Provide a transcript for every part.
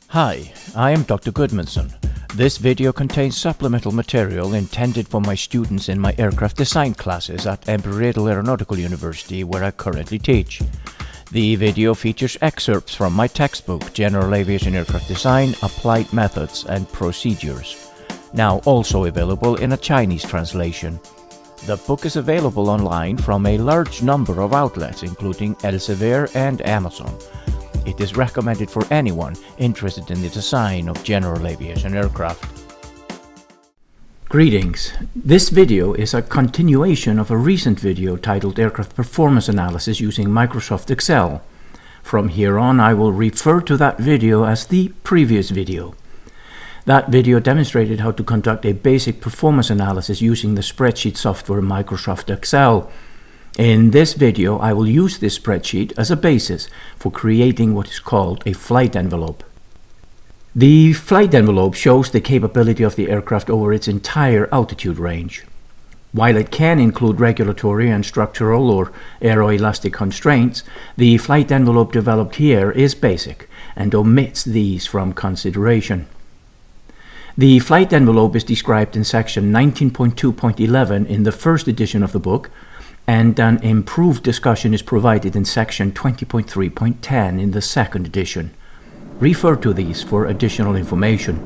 Hi, I am Dr. Gudmundsson. This video contains supplemental material intended for my students in my aircraft design classes at Embry-Riddle Aeronautical University, where I currently teach. The video features excerpts from my textbook, General Aviation Aircraft Design, Applied Methods and Procedures, now also available in a Chinese translation. The book is available online from a large number of outlets, including Elsevier and Amazon. It is recommended for anyone interested in the design of general aviation aircraft. Greetings. This video is a continuation of a recent video titled Aircraft Performance Analysis using Microsoft Excel. From here on, I will refer to that video as the previous video. That video demonstrated how to conduct a basic performance analysis using the spreadsheet software Microsoft Excel. In this video, I will use this spreadsheet as a basis for creating what is called a flight envelope. The flight envelope shows the capability of the aircraft over its entire altitude range. While it can include regulatory and structural or aeroelastic constraints, the flight envelope developed here is basic and omits these from consideration. The flight envelope is described in section 19.2.11 in the first edition of the book, and an improved discussion is provided in section 20.3.10 in the second edition. Refer to these for additional information.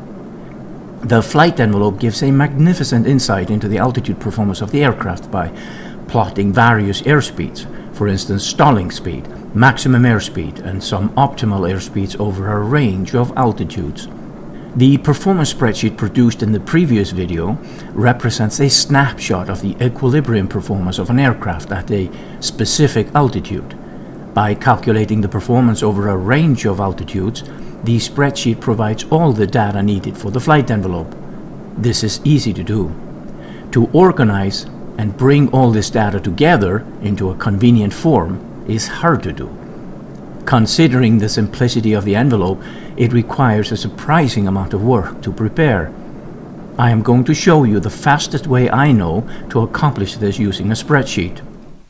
The flight envelope gives a magnificent insight into the altitude performance of the aircraft by plotting various airspeeds, for instance stalling speed, maximum airspeed, and some optimal airspeeds over a range of altitudes. The performance spreadsheet produced in the previous video represents a snapshot of the equilibrium performance of an aircraft at a specific altitude. By calculating the performance over a range of altitudes, the spreadsheet provides all the data needed for the flight envelope. This is easy to do. To organize and bring all this data together into a convenient form is hard to do. Considering the simplicity of the envelope, it requires a surprising amount of work to prepare. I am going to show you the fastest way I know to accomplish this using a spreadsheet.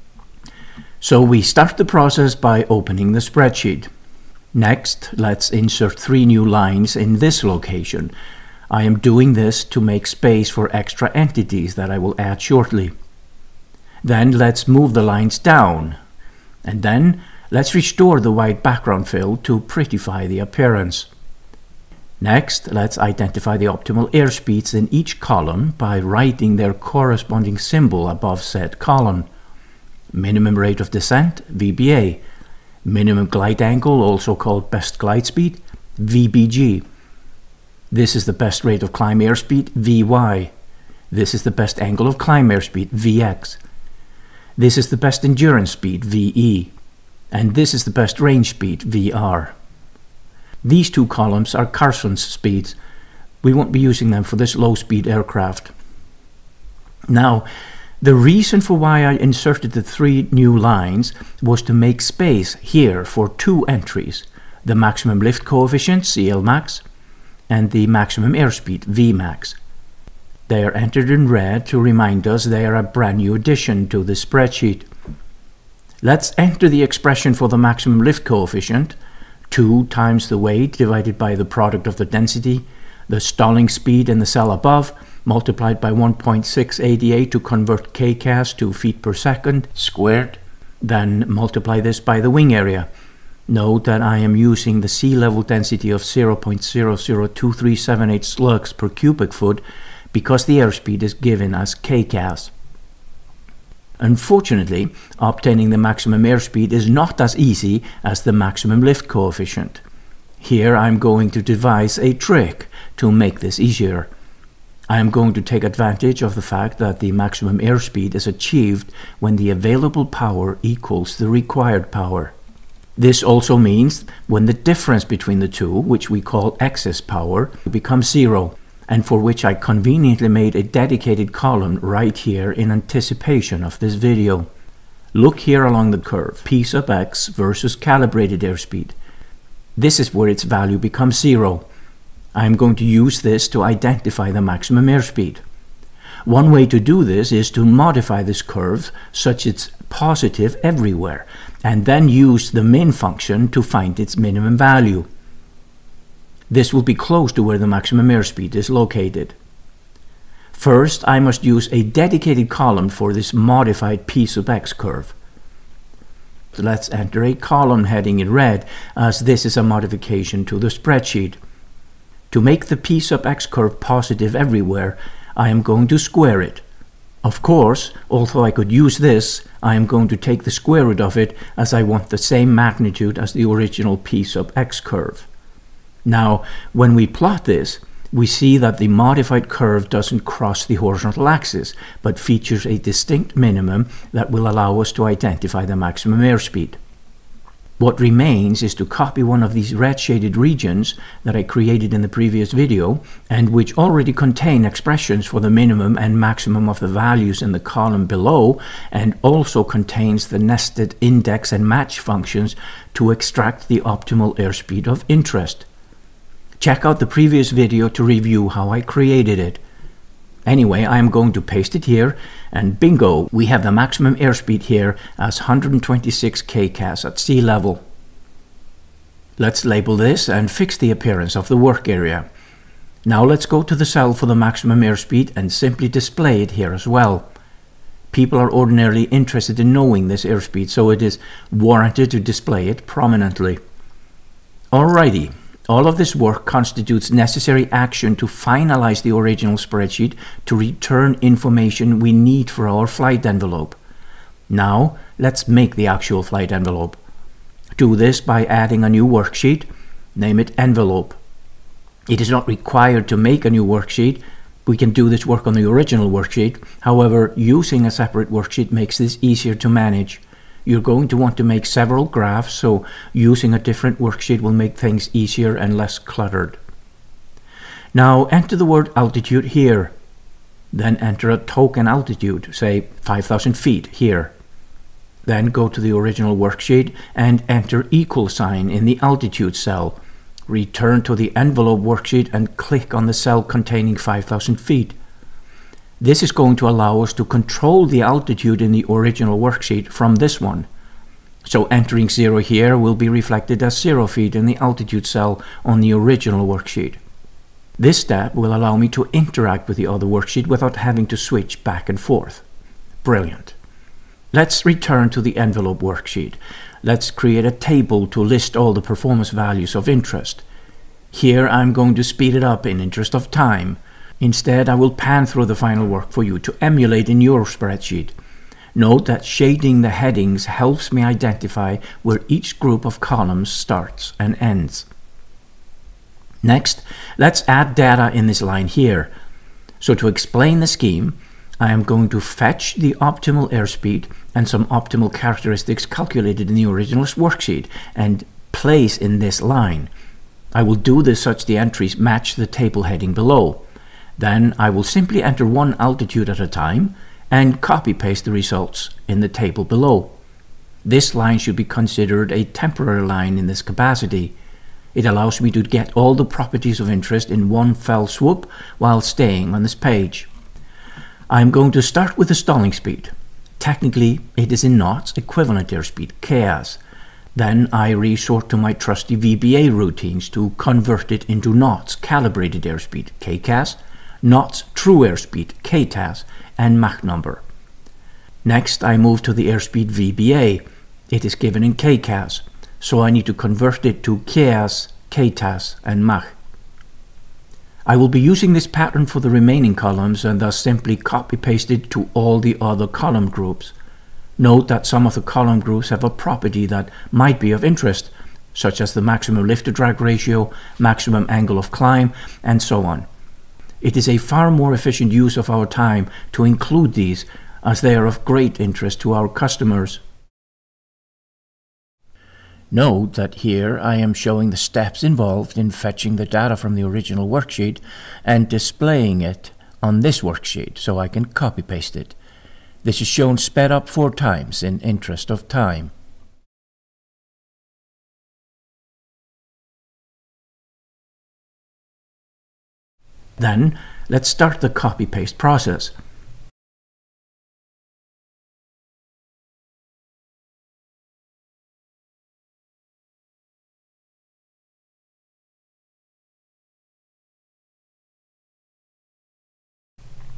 So we start the process by opening the spreadsheet. Next, let's insert 3 new lines in this location. I am doing this to make space for extra entities that I will add shortly. Then let's move the lines down. And then let's restore the white background fill to prettify the appearance. Next, let's identify the optimal airspeeds in each column by writing their corresponding symbol above said column. Minimum rate of descent, VBA. Minimum glide angle, also called best glide speed, VBG. This is the best rate of climb airspeed, VY. This is the best angle of climb airspeed, VX. This is the best endurance speed, VE. And this is the best range speed, VR. These 2 columns are Carson's speeds. We won't be using them for this low-speed aircraft. Now, the reason for why I inserted the 3 new lines was to make space here for 2 entries, the maximum lift coefficient, CLmax, and the maximum airspeed, Vmax. They are entered in red to remind us they are a brand new addition to the spreadsheet. Let's enter the expression for the maximum lift coefficient, 2 times the weight divided by the product of the density, the stalling speed in the cell above, multiplied by 1.688 to convert kCAS to feet per second squared. Then multiply this by the wing area. Note that I am using the sea level density of 0.002378 slugs per cubic foot because the airspeed is given as kCAS. Unfortunately, obtaining the maximum airspeed is not as easy as the maximum lift coefficient. Here I am going to devise a trick to make this easier. I am going to take advantage of the fact that the maximum airspeed is achieved when the available power equals the required power. This also means when the difference between the two, which we call excess power, becomes 0. And for which I conveniently made a dedicated column right here in anticipation of this video. Look here along the curve, P sub x versus calibrated airspeed. This is where its value becomes 0. I am going to use this to identify the maximum airspeed. One way to do this is to modify this curve such it's positive everywhere, and then use the min function to find its minimum value. This will be close to where the maximum airspeed is located. First, I must use a dedicated column for this modified P sub x curve. So let's enter a column heading in red, as this is a modification to the spreadsheet. To make the P sub x curve positive everywhere, I am going to square it. Of course, although I could use this, I am going to take the square root of it, as I want the same magnitude as the original P sub x curve. Now, when we plot this, we see that the modified curve doesn't cross the horizontal axis, but features a distinct minimum that will allow us to identify the maximum airspeed. What remains is to copy one of these red shaded regions that I created in the previous video, and which already contain expressions for the minimum and maximum of the values in the column below, and also contains the nested index and match functions to extract the optimal airspeed of interest. Check out the previous video to review how I created it. Anyway, I am going to paste it here, and bingo, we have the maximum airspeed here as 126 kCAS at sea level. Let's label this and fix the appearance of the work area. Now let's go to the cell for the maximum airspeed and simply display it here as well. People are ordinarily interested in knowing this airspeed, so it is warranted to display it prominently. Alrighty. All of this work constitutes necessary action to finalize the original spreadsheet to return information we need for our flight envelope. Now, let's make the actual flight envelope. Do this by adding a new worksheet, name it envelope. It is not required to make a new worksheet. We can do this work on the original worksheet. However, using a separate worksheet makes this easier to manage. You're going to want to make several graphs, so using a different worksheet will make things easier and less cluttered. Now enter the word altitude here. Then enter a token altitude, say 5,000 feet here. Then go to the original worksheet and enter equal sign in the altitude cell. Return to the envelope worksheet and click on the cell containing 5,000 feet. This is going to allow us to control the altitude in the original worksheet from this one. So entering 0 here will be reflected as 0 feet in the altitude cell on the original worksheet. This step will allow me to interact with the other worksheet without having to switch back and forth. Brilliant. Let's return to the envelope worksheet. Let's create a table to list all the performance values of interest. Here I'm going to speed it up in interest of time. Instead, I will pan through the final work for you to emulate in your spreadsheet. Note that shading the headings helps me identify where each group of columns starts and ends. Next, let's add data in this line here. So to explain the scheme, I am going to fetch the optimal airspeed and some optimal characteristics calculated in the original worksheet and place in this line. I will do this such the entries match the table heading below. Then I will simply enter one altitude at a time and copy-paste the results in the table below. This line should be considered a temporary line in this capacity. It allows me to get all the properties of interest in one fell swoop while staying on this page. I am going to start with the stalling speed. Technically, it is in knots, equivalent airspeed, kCAS. Then I resort to my trusty VBA routines to convert it into knots, calibrated airspeed, kCAS, knots true airspeed, kTAS, and Mach number. Next, I move to the airspeed VBA. It is given in kCAS, so I need to convert it to kCAS, kTAS, and Mach. I will be using this pattern for the remaining columns and thus simply copy-paste it to all the other column groups. Note that some of the column groups have a property that might be of interest, such as the maximum lift-to-drag ratio, maximum angle of climb, and so on. It is a far more efficient use of our time to include these, as they are of great interest to our customers. Note that here I am showing the steps involved in fetching the data from the original worksheet and displaying it on this worksheet so I can copy-paste it. This is shown sped up 4 times in interest of time. Then, let's start the copy-paste process.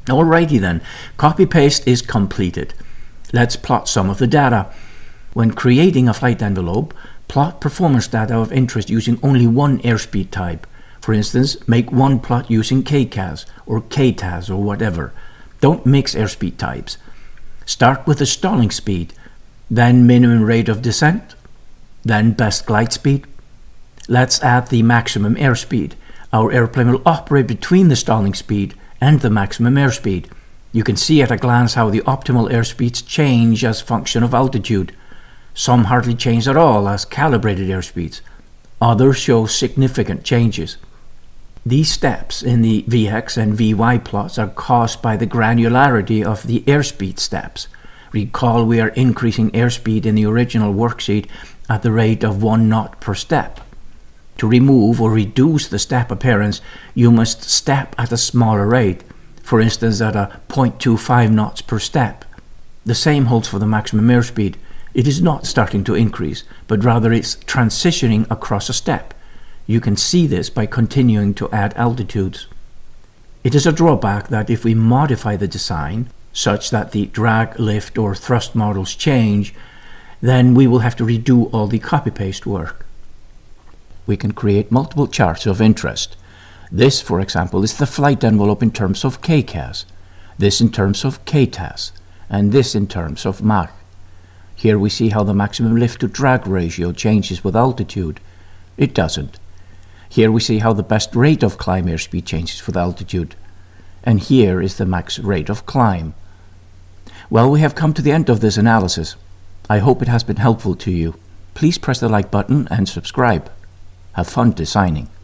Alrighty then, copy-paste is completed. Let's plot some of the data. When creating a flight envelope, plot performance data of interest using only one airspeed type. For instance, make one plot using KCAS or KTAS or whatever. Don't mix airspeed types. Start with the stalling speed, then minimum rate of descent, then best glide speed. Let's add the maximum airspeed. Our airplane will operate between the stalling speed and the maximum airspeed. You can see at a glance how the optimal airspeeds change as function of altitude. Some hardly change at all as calibrated airspeeds. Others show significant changes. These steps in the Vx and Vy plots are caused by the granularity of the airspeed steps. Recall we are increasing airspeed in the original worksheet at the rate of 1 knot per step. To remove or reduce the step appearance, you must step at a smaller rate, for instance at a 0.25 knots per step. The same holds for the maximum airspeed. It is not starting to increase, but rather it's transitioning across a step. You can see this by continuing to add altitudes. It is a drawback that if we modify the design, such that the drag, lift or thrust models change, then we will have to redo all the copy-paste work. We can create multiple charts of interest. This, for example, is the flight envelope in terms of KCAS, this in terms of KTAS, and this in terms of Mach. Here we see how the maximum lift to drag ratio changes with altitude. It doesn't. Here we see how the best rate of climb airspeed changes with altitude. And here is the max rate of climb. Well, we have come to the end of this analysis. I hope it has been helpful to you. Please press the like button and subscribe. Have fun designing.